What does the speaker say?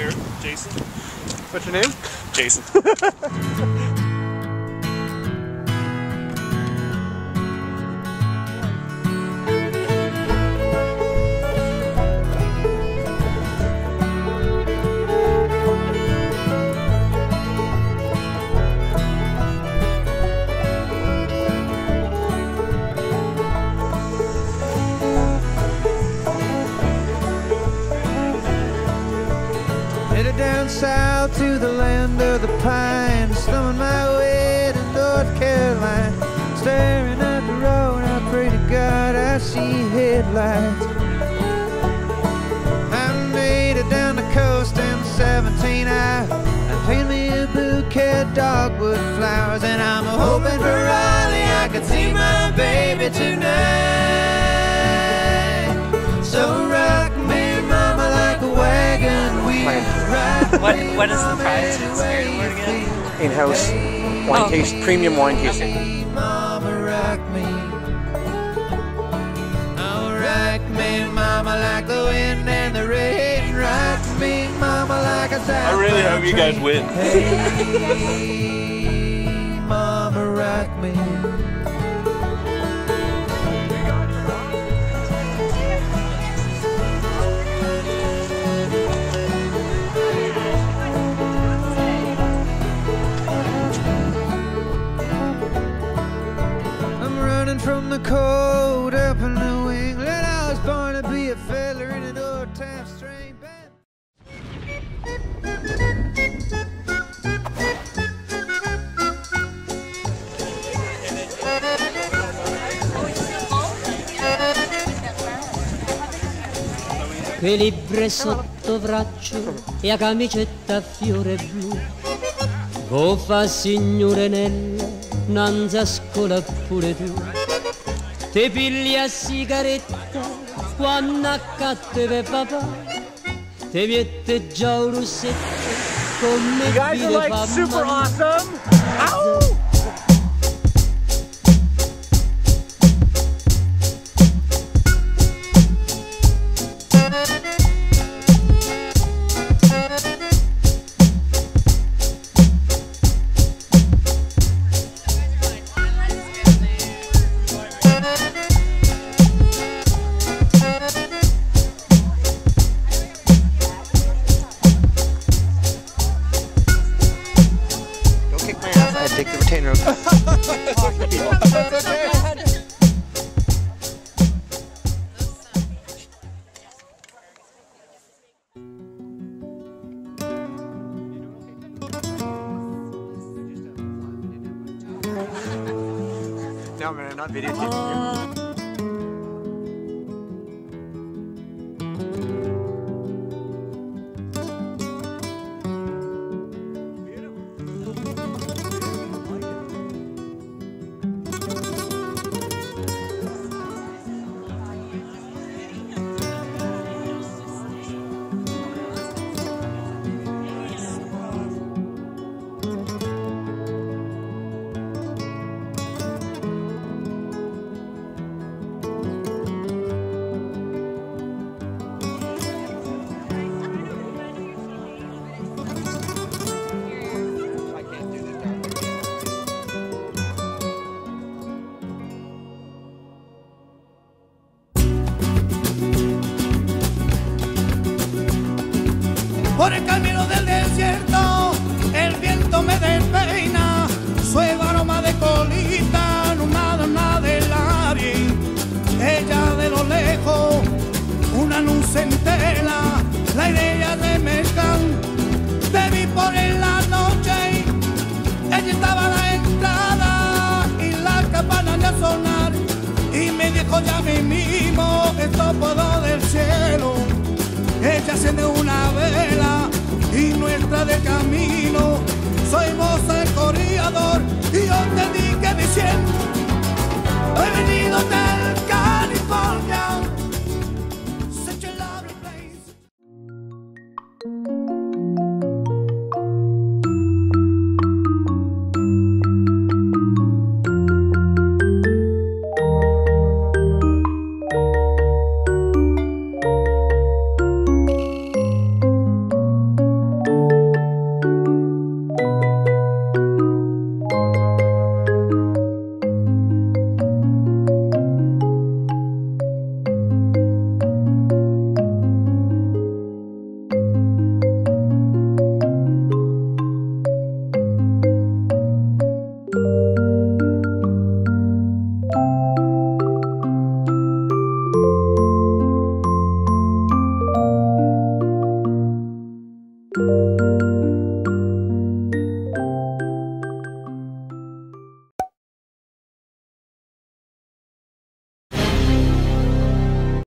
here, Jason. What's your name? Jason. Headed down south to the land of the pines, slumming my way to North Carolina. Staring at the road, I pray to God I see headlights. I made it down the coast in 17 I painted me a bouquet of dogwood flowers, and I'm hoping for Raleigh I could see my baby tonight. So rock me, mama, like a wagon wheel. What is the prize for the Spirit Award again? In-house wine taste, premium wine tasting. Mama, rock me. Oh, rock me, mama, like the wind and the rain. Rock me, mama, like a I really hope you guys win. Hey, mama, rock me. From the cold up in the winglet, I was born to be a feather in an old time string band. Che libbre sotto braccio e a camicetta a fiore blu, go fa signorenella, nanza a scuola pure tu. Te pigli a sigaretta quando accatte per papà, te viette già un rossetto come You guys are like super awesome. Ow! Take the retainer. No, man, not videotaping. Por el camino del desierto, el viento me despeina, suave aroma de colita, nada de labios. Ella de lo lejos, una luz en tela, la idea de mezclar. Te vi por en la noche, ella estaba a la entrada y la campana de sonar, y me dijo ya mismo, esto puedo del cielo. Ella enciende una vela y nuestra de camino. Soy vos el corredor y yo te dije diciendo, he venido del